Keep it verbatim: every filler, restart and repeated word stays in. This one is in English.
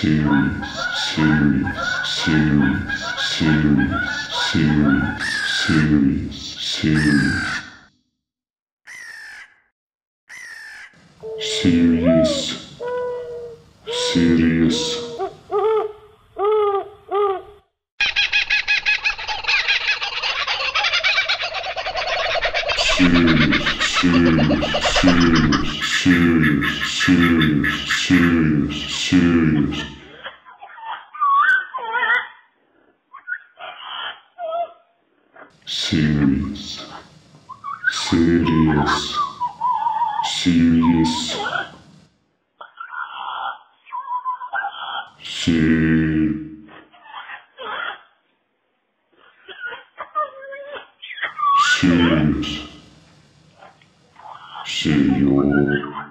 Serious, serious, serious, serious, serious, serious, serious. Serious, serious. Serious, serious, serious, serious, serious, serious, serious. Serious, serious, serious. Serious. Serious. Serious.